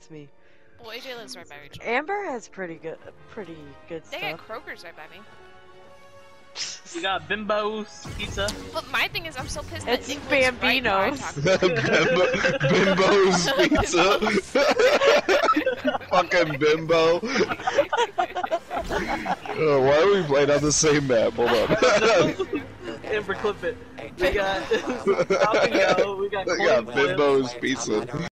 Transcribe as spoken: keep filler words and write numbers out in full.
me. Well, A J lives right by Rachel. Amber has pretty good, pretty good They stuff. got Kroger's right by me. We got Bimbo's Pizza. But my thing is, I'm so pissed It's that Nick lives right where I Bambino's. talk about. Bimbo, Bimbo's Pizza. Fucking Bimbo. Oh, why are we playing on the same map? Hold on. Amber, clip it. We got Falcon Go. We got We got Coin Flip. Bimbo's Pizza.